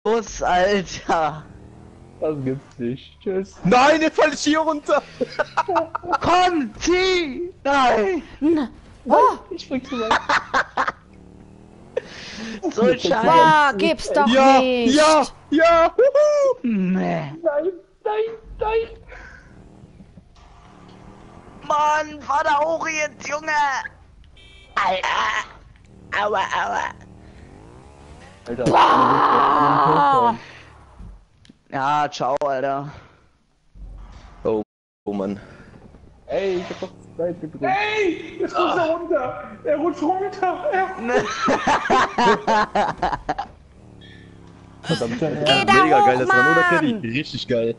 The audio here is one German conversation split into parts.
Los, Alter. Das gibt's nicht. Tschüss. Nein, jetzt fall ich hier runter. Komm, zieh! Nein! Oh, Ich spring zu weit. So ein Scheiß! boah, gib's doch Ja, nicht! ja, ja. Wuhu. Nee. Nein, nein, nein. Mann, fahr da hoch jetzt, Junge! Alter! Aua, aua! Alter. Boah. Ja, ciao, Alter. Oh Mann. Ey, ich hab doch Zeit gedrückt. Ey, jetzt rutscht er runter. Er rutscht runter. Verdammt, Geh da Mega hoch, geil, das war nur der Caddy. Mann! Richtig geil.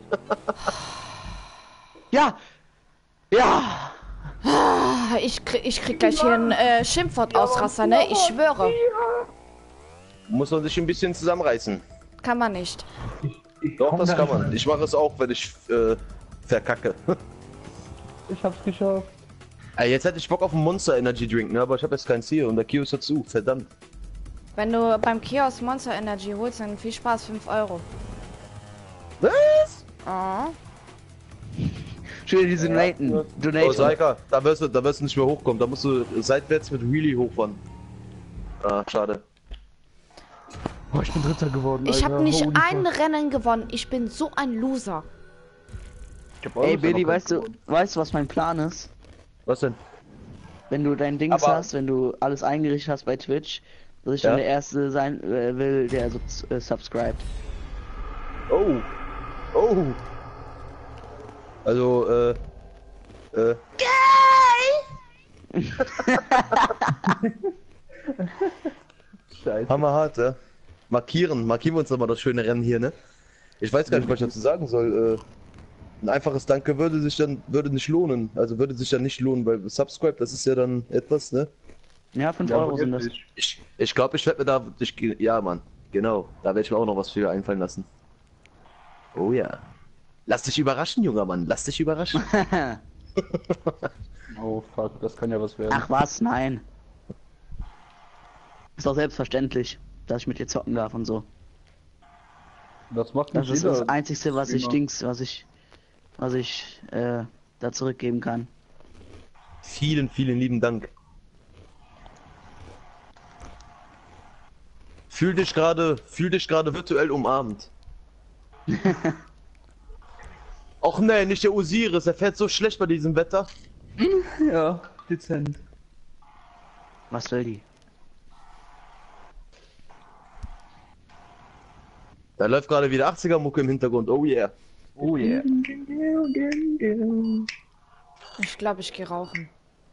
Ja! Ja! Ich krieg gleich hier einen Schimpfwortausraster, ne? Ich schwöre. Muss man sich ein bisschen zusammenreißen. Kann man nicht. Doch, das kann man. Ich mache es auch, wenn ich verkacke. Ich hab's geschafft. Jetzt hätte ich Bock auf einen Monster Energy Drink, ne? Aber ich habe jetzt keins hier und der Kiosk dazu. Verdammt. Wenn du beim Kiosk Monster Energy holst, dann viel Spaß, 5 Euro. Was? Oh. Schön diese Donaten. Oh, Donaten. Saika, da wirst du nicht mehr hochkommen. Da musst du seitwärts mit Wheelie hochfahren. Ah, schade. Oh, ich bin Dritter geworden. Ich habe Alter. nicht Holy ein fuck. Rennen gewonnen. Ich bin so ein Loser. Ich hab auch Ey, noch Billy, keinen weißt du, gewonnen. was mein Plan ist? Was denn? Wenn du dein Dings Aber- hast, wenn du alles eingerichtet hast bei Twitch, dass ich dann Ja. der Erste sein will, der subscribt. Oh. Oh. Also, Scheiße. hammerhart, ja. Markieren wir uns nochmal das schöne Rennen hier, ne? Ich weiß gar nicht, was ich dazu sagen soll. Ein einfaches Danke würde nicht lohnen. Also würde sich dann nicht lohnen, weil Subscribe, das ist ja dann etwas, ne? Ja, 5 Ja, Euro sind das. wirklich. Ich glaube, ich werde mir da. Ja, Mann. Genau. Da werde ich mir auch noch was für einfallen lassen. Oh ja. Lass dich überraschen, junger Mann. Lass dich überraschen. Oh fuck, das kann ja was werden. Ach was, nein. Ist doch selbstverständlich, dass ich mit dir zocken darf und so. Das macht Das nicht ist jeder. das Einzige, was ich Streamer. was ich da zurückgeben kann. Vielen, vielen lieben Dank. Fühl dich gerade virtuell umarmt. Och nee, nicht der Osiris, er fährt so schlecht bei diesem Wetter. Ja, dezent. Was will die? Da läuft gerade wieder 80er Mucke im Hintergrund, oh yeah. Oh yeah. Ich glaube, ich gehe rauchen.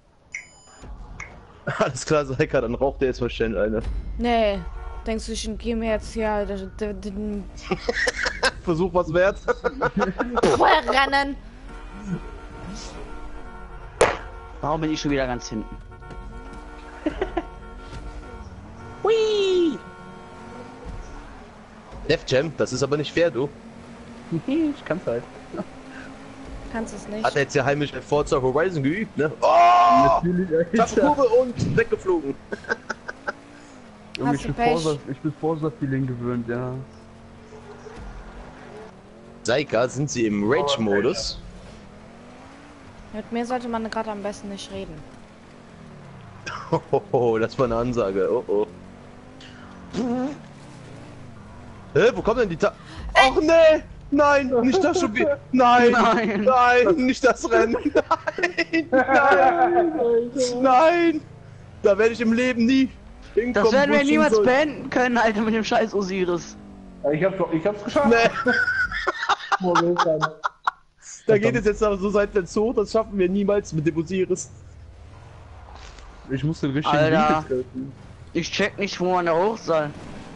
Alles klar, Saika, dann raucht der jetzt mal schnell eine. Nee. Denkst du, ich gehe mir jetzt hier den Versuch was wert. Rennen? Warum bin ich schon wieder ganz hinten? Hui! Def Jam, das ist aber nicht fair, du. Ich kann's halt. Kannst es nicht. Hat er jetzt ja heimisch mit Forza Horizon geübt, ne? Oh! Natürlich, Taschenkurve und weggeflogen. Junge, Hast du Pech? Ich bin Forza-Feeling gewöhnt, ja. Saika, sind sie im Rage-Modus? Mit mir sollte man gerade am besten nicht reden. Oh, das war eine Ansage. Oh, oh. Hä, wo kommt denn die Och nee! Nein, nicht das schon wieder. Nein, Nein. nein, nicht das Rennen. Nein, nein, nein. Da werde ich im Leben nie hinkommen. Das werden wo wir ich niemals hin soll. beenden können, Alter, mit dem scheiß Osiris. Ich hab's geschafft. Nee, Moment, dann. da geht es jetzt aber so seitwärts hoch, das schaffen wir niemals mit dem Osiris. Ich muss den richtigen Alter. Winkel treffen. Ich check nicht, wo man da hoch soll.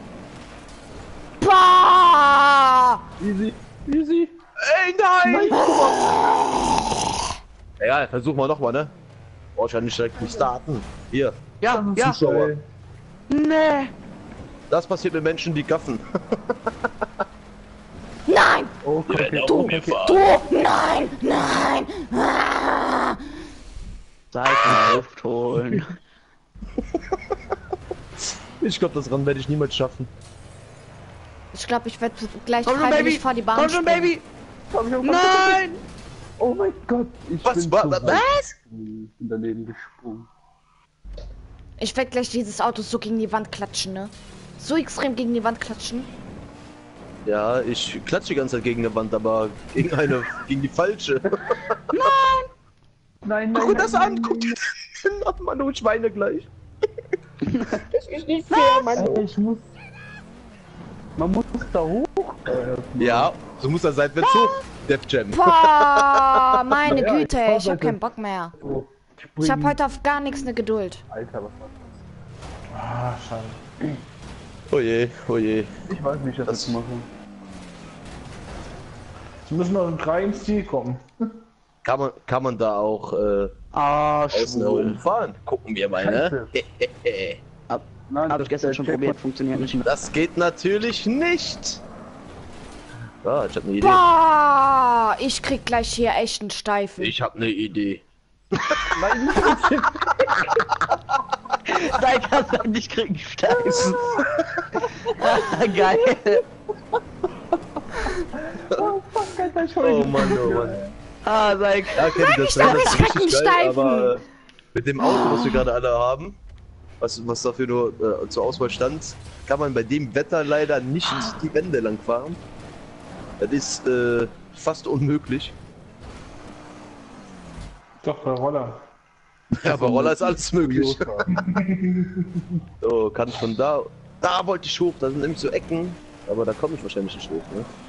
Bah! Easy, easy. Ey, nein! Egal, versuchen wir nochmal, ne? Brauch ich ja nicht direkt starten. Hier, Ja, ja. Zuschauer. Nee. Das passiert mit Menschen, die gaffen. Nein! Oh, kacke, Du! oh, kacke. Du! Nein! Nein! Ah! Seite Luft holen. Ich glaube, das Rennen werde ich niemals schaffen. Ich glaube, ich werde gleich Komm schon, freiwillig Baby! vor die Bahn Komm schon, springen. Baby! Komm schon, komm, Nein! Oh mein Gott, ich Was bin war so was? weit gesprungen, bin daneben gesprungen. Ich werde gleich dieses Auto so gegen die Wand klatschen, ne? So extrem gegen die Wand klatschen. Ja, ich klatsche die ganze Zeit gegen eine Wand, aber gegen die falsche. Nein, Guck dir das an, guck dir das an. Ach Mann, du Schweine gleich. Ich muss... Man muss da hoch. Ja, so muss das seitwärts hoch, Def Jam. Boah, meine Ja, Güte, ich fahr ich habe weiter. keinen Bock mehr. Oh, Ich habe heute auf gar nichts eine Geduld. Alter, was war das? Ah, schade. Oje, oje. Ich weiß nicht, was ich jetzt mache. Jetzt müssen wir um 3 ins Ziel kommen. Kann man da auch außen schwul. herumfahren? Gucken wir mal, ne? Nein, Hab ich gestern schon probiert, funktioniert nicht. Das geht natürlich nicht. Ah, ich hab eine Idee. Boah, ich krieg gleich hier echt einen Steifen. Ich hab eine Idee. Nein, Nein, kannst du nicht kriegen, Steifen. Geil. oh fuck, Alter, ich Oh Mann, oh Mann. Sag. Ja, Kenny, das doch, wäre ich krieg einen richtig geil, Steifen. aber mit dem Auto, was wir gerade alle haben, was dafür nur zur Auswahl stand, kann man bei dem Wetter leider nicht die Wände lang fahren. Das ist fast unmöglich. Doch, bei Roller. Ja, bei Roller ist alles möglich. So, kann ich von da... Da wollte ich hoch, da sind nämlich so Ecken, aber da komme ich wahrscheinlich nicht hoch, ne?